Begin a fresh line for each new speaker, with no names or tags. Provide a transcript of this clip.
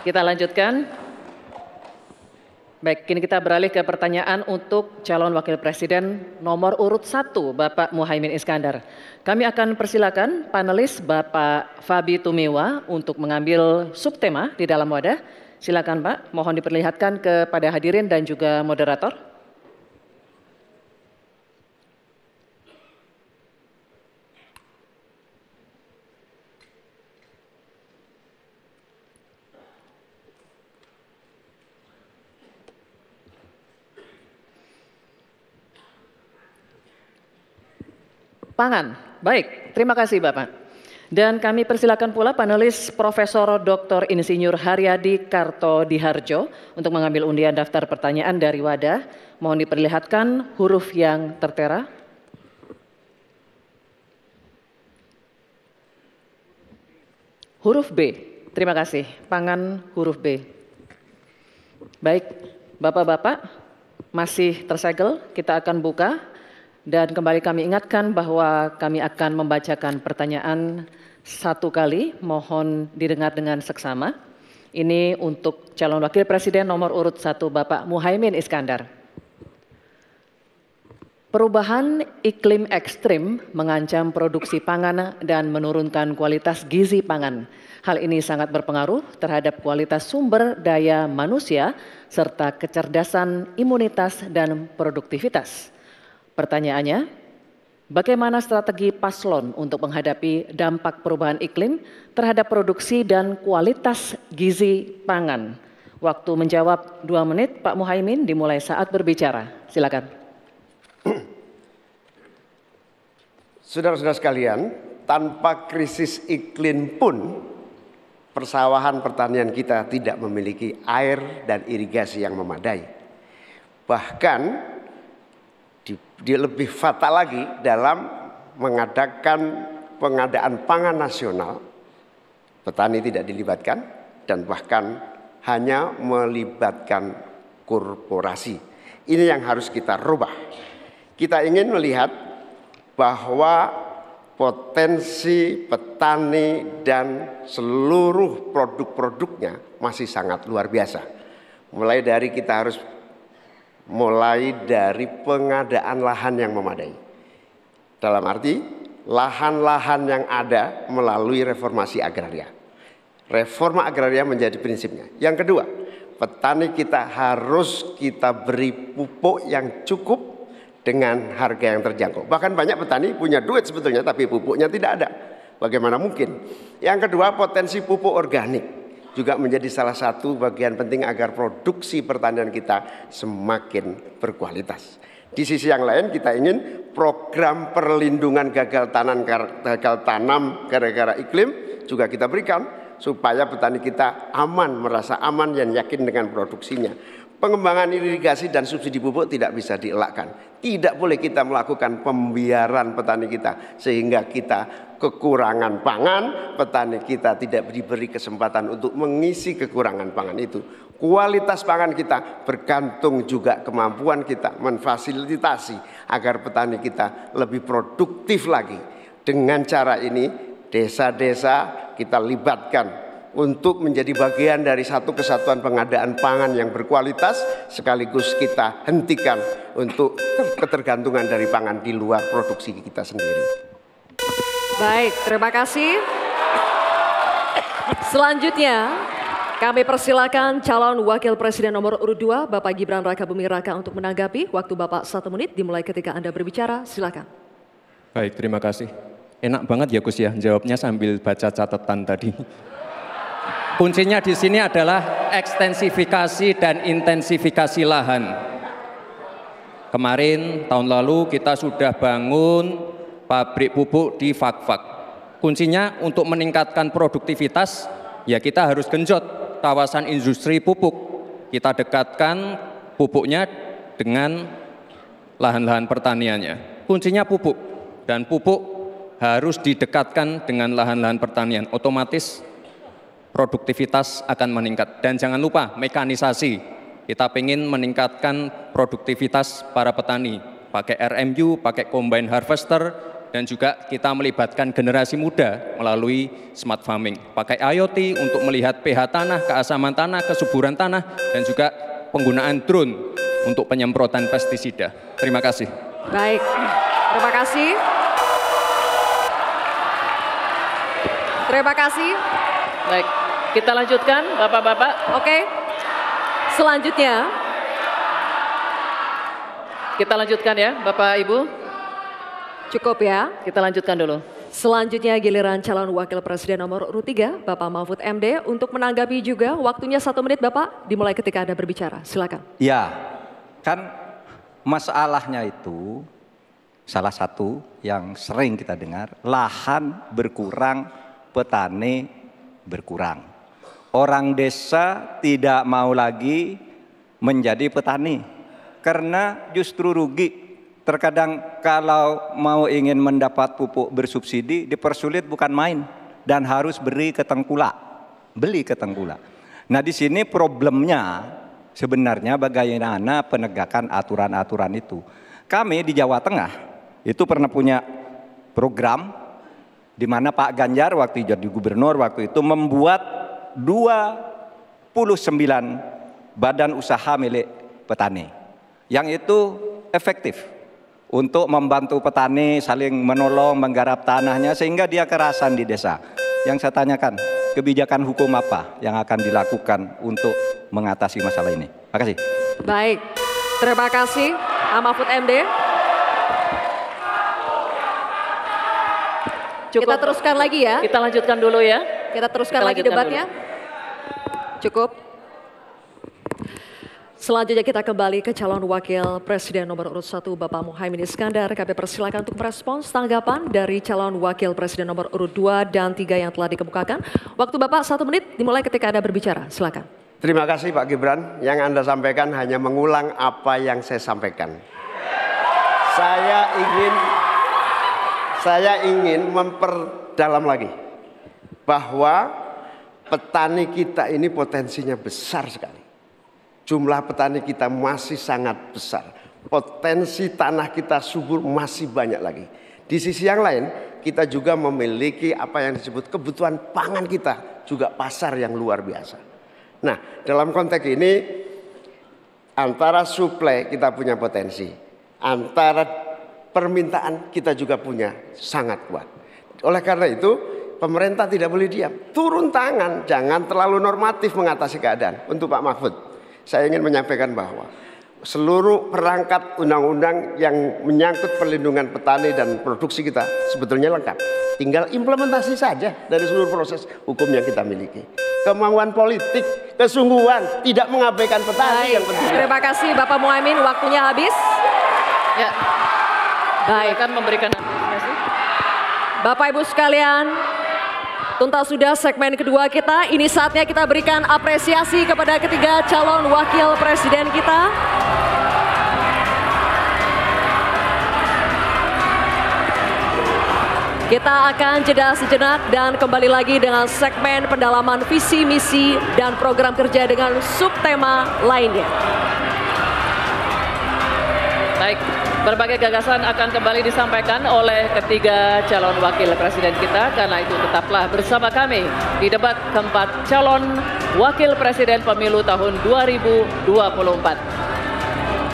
Kita lanjutkan. Baik, kini kita beralih ke pertanyaan untuk calon wakil presiden nomor urut 1, Bapak Muhaimin Iskandar. Kami akan persilakan panelis Bapak Fabi Tumiwa untuk mengambil subtema di dalam wadah. Silakan Pak, mohon diperlihatkan kepada hadirin dan juga moderator. Pangan. Baik, terima kasih Bapak. Dan kami persilakan pula panelis Profesor Dr. Insinyur Haryadi Kartodiharjo untuk mengambil undian daftar pertanyaan dari wadah. Mohon diperlihatkan huruf yang tertera. Huruf B. Terima kasih. Pangan huruf B. Baik, Bapak-bapak masih tersegel, kita akan buka. Dan kembali kami ingatkan bahwa kami akan membacakan pertanyaan satu kali, mohon didengar dengan seksama. Ini untuk calon wakil presiden nomor urut 1 Bapak Muhaimin Iskandar. Perubahan iklim ekstrim mengancam produksi pangan dan menurunkan kualitas gizi pangan. Hal ini sangat berpengaruh terhadap kualitas sumber daya manusia serta kecerdasan, imunitas, dan produktivitas. Pertanyaannya, bagaimana strategi paslon untuk menghadapi dampak perubahan iklim terhadap produksi dan kualitas gizi pangan? Waktu menjawab 2 menit, Pak Muhaimin dimulai saat berbicara. Silakan.
Saudara-saudara sekalian, tanpa krisis iklim pun persawahan pertanian kita tidak memiliki air dan irigasi yang memadai. Bahkan dia lebih fatal lagi dalam mengadakan pengadaan pangan nasional. Petani tidak dilibatkan dan bahkan hanya melibatkan korporasi. Ini yang harus kita rubah. Kita ingin melihat bahwa potensi petani dan seluruh produk-produknya masih sangat luar biasa. Mulai dari pengadaan lahan yang memadai. Dalam arti lahan-lahan yang ada melalui reformasi agraria. Reforma agraria menjadi prinsipnya. Yang kedua, petani kita harus kita beri pupuk yang cukup dengan harga yang terjangkau. Bahkan banyak petani punya duit sebetulnya tapi pupuknya tidak ada. Bagaimana mungkin? Yang kedua, potensi pupuk organik juga menjadi salah satu bagian penting agar produksi pertanian kita semakin berkualitas. Di sisi yang lain kita ingin program perlindungan gagal tanam gara-gara iklim juga kita berikan supaya petani kita aman, merasa aman dan yakin dengan produksinya. Pengembangan irigasi dan subsidi pupuk tidak bisa dielakkan. Tidak boleh kita melakukan pembiaran petani kita sehingga kita kekurangan pangan, petani kita tidak diberi kesempatan untuk mengisi kekurangan pangan itu. Kualitas pangan kita bergantung juga kemampuan kita memfasilitasi agar petani kita lebih produktif lagi. Dengan cara ini desa-desa kita libatkan untuk menjadi bagian dari satu kesatuan pengadaan pangan yang berkualitas, sekaligus kita hentikan untuk ketergantungan dari pangan di luar produksi kita sendiri.
Baik, terima kasih. Selanjutnya kami persilakan calon wakil presiden nomor urut 2 Bapak Gibran Rakabuming Raka untuk menanggapi. Waktu Bapak 1 menit dimulai ketika Anda berbicara, silakan.
Baik, terima kasih. Enak banget ya Gus ya, jawabnya sambil baca catatan tadi. Kuncinya di sini adalah ekstensifikasi dan intensifikasi lahan. Kemarin tahun lalu kita sudah bangun pabrik pupuk di Fakfak. Kuncinya untuk meningkatkan produktivitas ya kita harus genjot kawasan industri pupuk. Kita dekatkan pupuknya dengan lahan-lahan pertaniannya. Kuncinya pupuk dan pupuk harus didekatkan dengan lahan-lahan pertanian. Otomatis produktivitas akan meningkat. Dan jangan lupa mekanisasi. Kita ingin meningkatkan produktivitas para petani. Pakai RMU, pakai combine harvester, dan juga kita melibatkan generasi muda melalui smart farming. Pakai IoT untuk melihat pH tanah, keasaman tanah, kesuburan tanah, dan juga penggunaan drone untuk penyemprotan pestisida. Terima kasih.
Baik, terima kasih. Terima kasih.
Baik, kita lanjutkan Bapak-Bapak.
Oke, selanjutnya.
Kita lanjutkan ya Bapak Ibu.
Cukup ya.
Kita lanjutkan dulu.
Selanjutnya giliran calon wakil presiden nomor urut 3, Bapak Mahfud MD. Untuk menanggapi juga waktunya 1 menit Bapak, dimulai ketika Anda berbicara. Silakan.
Ya, kan masalahnya itu salah satu yang sering kita dengar, lahan berkurang, petani berkurang. Orang desa tidak mau lagi menjadi petani karena justru rugi. Terkadang kalau mau ingin mendapat pupuk bersubsidi dipersulit bukan main dan harus beli ke tengkulak. Nah di sini problemnya sebenarnya bagaimana penegakan aturan-aturan itu. Kami di Jawa Tengah itu pernah punya program di mana Pak Ganjar waktu jadi gubernur waktu itu membuat 29 badan usaha milik petani yang itu efektif untuk membantu petani saling menolong menggarap tanahnya sehingga dia kerasan di desa. Yang saya tanyakan, kebijakan hukum apa yang akan dilakukan untuk mengatasi masalah ini? Terima kasih.
Baik, terima kasih Pak Mahfud MD.
Cukup.
Kita teruskan lagi ya.
Kita lanjutkan dulu ya.
Kita teruskan
Kita
lagi
lanjutkan
debatnya. Cukup. Selanjutnya kita kembali ke calon wakil presiden nomor urut 1 Bapak Muhaimin Iskandar. Kami persilakan untuk merespons tanggapan dari calon wakil presiden nomor urut 2 dan 3 yang telah dikemukakan. Waktu Bapak 1 menit dimulai ketika Anda berbicara. Silakan.
Terima kasih Pak Gibran. Yang Anda sampaikan hanya mengulang apa yang saya sampaikan. Saya ingin memperdalam lagi bahwa petani kita ini potensinya besar sekali. Jumlah petani kita masih sangat besar. Potensi tanah kita subur masih banyak lagi. Di sisi yang lain, kita juga memiliki apa yang disebut kebutuhan pangan kita, juga pasar yang luar biasa. Nah, dalam konteks ini antara suplai kita punya potensi, antara permintaan kita juga punya sangat kuat. Oleh karena itu, pemerintah tidak boleh diam, turun tangan, jangan terlalu normatif mengatasi keadaan. Untuk Pak Mahfud, saya ingin menyampaikan bahwa seluruh perangkat undang-undang yang menyangkut perlindungan petani dan produksi kita sebetulnya lengkap. Tinggal implementasi saja dari seluruh proses hukum yang kita miliki. Kemauan politik, kesungguhan, tidak mengabaikan petani yang penting.
Terima kasih Bapak Muhaimin, waktunya habis.
Ya.
Baik.
Akan memberikan apresiasi.
Bapak Ibu sekalian, tuntas sudah segmen kedua kita. Ini saatnya kita berikan apresiasi kepada ketiga calon wakil presiden kita. Kita akan jeda sejenak dan kembali lagi dengan segmen pendalaman visi, misi, dan program kerja dengan subtema lainnya.
Baik, berbagai gagasan akan kembali disampaikan oleh ketiga calon wakil presiden kita. Karena itu tetaplah bersama kami di debat keempat calon wakil presiden pemilu tahun 2024.